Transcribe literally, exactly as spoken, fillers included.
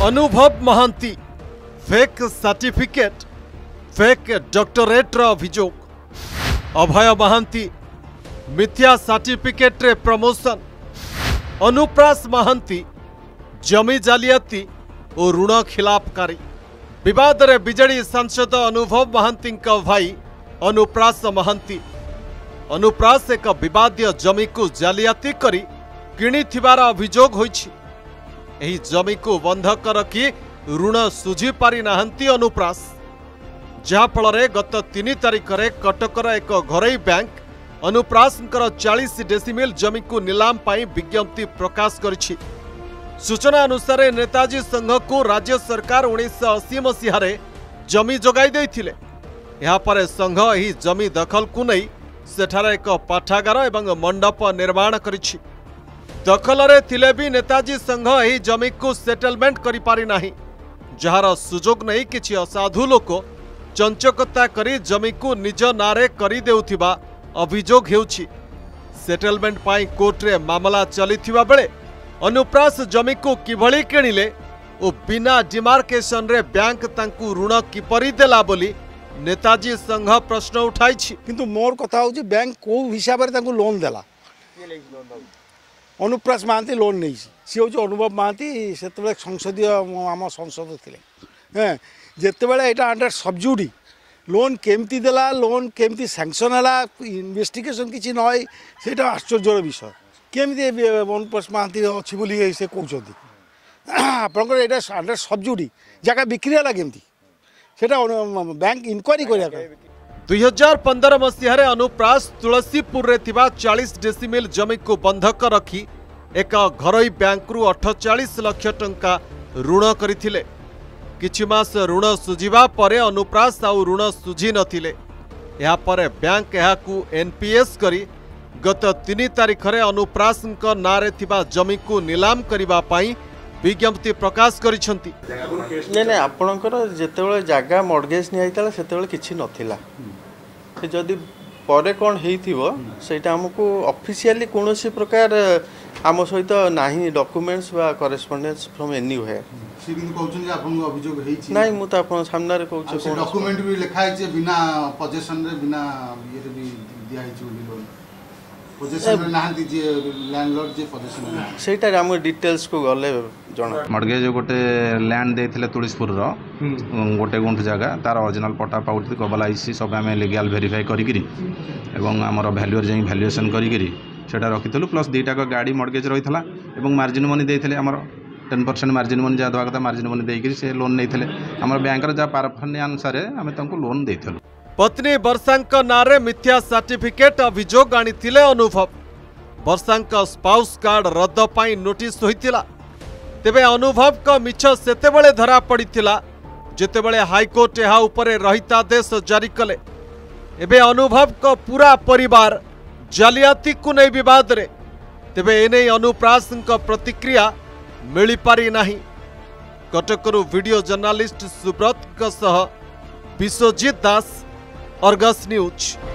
अनुभव Mohanty fake certificate fake doctorate अभियोग। अभय महांती मिथ्या सर्टिफिकेट रे प्रमोशन। अनुप्रास महांती जमी जालियाती और ऋण खिलाफकारी। विवाद रे बिजेडी सांसद अनुभव महांती भाई अनुप्रास महांती। अनुप्रास एक विवादीय जमी को जालियाती करी किणिथिबार अभियोग होइछि। एही जमी को बंधक रखी ऋण सुझी पारि नाहंती अनुप्रास, जहा फल गत तीन तारिख रे कटकर एक घरोई बैंक अनुप्रासंकर चालीस डेसिमिल जमी को निलाम पाई विज्ञप्ति प्रकाश करिछि। सूचना अनुसार नेताजी संघ को राज्य सरकार उन्नीस अशी मसीह जमी जोगाई देथिले। यहाँ पर संघ एही जमी दखल को नहीं सेठारे एक पाठागार एवं मंडप निर्माण करिछि। दखल रे थिले भी नेताजी संघ एही जमी को सेटलमेंट करि पारि नाही, जहार सुजोग नहीं किछि असाधु लोक चंचकता करी जमी को निज नारे करि देउथिबा अभियोग हेउछि। सेटलमेंट पाई कोर्ट रे मामला चलिथिबा बेले अनुप्रास जमी को किभली किणिले ओ बिना डिमार्केशन रे बैंक तांकु ऋण किपरि देला बोली नेताजी संघ प्रश्न उठाइछि। किंतु मोर कथा होछि बैंक को हिसाब रे तांकु लोन देला। अनुप्रास महांती लोन नहीं सी हूँ अनुभव महांती से संसदीय आम संसद थे हैं जितेबाला यहाँ अंडर सब्जुडी लोन केमती देला लोन केमती सैंक्शन है इन्वेस्टिगेशन किसी नई से आश्चर्यर विषय केमती अनुप्रास महांती अच्छी बोली से कहते आपंकर यहाँ अंडर सब्जुडी जगह बिक्री है केमती से बैंक इनक्वारी कर दुई हजार पंदर मसीह अनुप्रास तुलसीपुर रे थिबा चालीस डेसिमिल जमी को बंधक रखी एक घरोई बैंक रु अड़तालीस लाख टंका ऋण करथिले। किछि मास ऋण सुझिबा परे अनुप्रास आउ ऋण सुझी नथिले। या परे बैंक एहाकू एनपीएस करी गत तीन तारिख रे अनुप्रासଙ୍କ नारे थिबा जमी को निलाम करिबा पई विज्ञप्ति प्रकाश करिसंती। नै नै आपणकर जेतेबेले जागा मॉर्गेज नि आइतला सेतेबेले किछि नथिला। से जदि परे कोन हेइथिबो सेटा हमकु ऑफिशियली कोनोसी प्रकार आम सहित नाही डॉक्यूमेंट्स वा करेस्पोंडेंस फ्रॉम एनीवेयर सिबिन कहउछन जे आपन अभियोग हेइछि नाही मु त आपन सामने रे कहउछ कोन डॉक्यूमेंट भी लिखा है जे बिना पोजीशन रे बिना ये रे भी दिया है जो लोन पोजीशन रे नाहंती जे लैंडलॉर्ड जे पोजीशन रे सेटा हम डिटेल्स को गले जणा मॉर्गेज गोटे लैंड देथिले तुलसीपुर रो गोटे गुंठ जगह तार ओरिजिनल पटा पाउटी कबल आईसी सब आम लीगल वेरीफाई करिकरी एवं आमर वैल्यूर जाई वैल्यूएशन करिकरी सेटा रखिथलु प्लस दुईटा गाड़ी मॉर्गेज रहिथला एवं मार्जिन मनी देथिले आमर टेन परसेंट मार्जिन मनी जा दवा कथा मार्जिन मनी देकरी से लोन नैथिले आमर बैंक रे जा पारफानी अनुसार आमे तंको लोन देथिलु। पत्नी वर्षांक नारे मिथ्या सर्टिफिकेट अभियोग आनिथिले अनुभव। वर्षांक स्पाउस कार्ड रद्द पाई नोटिस होइतिला। तेबे अनुभव का मिछ सेतेबेले धरा पड़ितिला जेतेबेले हाईकोर्ट एहा उपरे रहितादेश जारी कले। एबे अनुभव का पूरा परिवार जालियाती को नहीं विवाद रे। तेबे एने अनुप्रास प्रतिक्रिया मिली पारि नाही। कटकरू वीडियो जर्नालिस्ट सुब्रत का सह विश्वजीत दास, अर्गस न्यूज।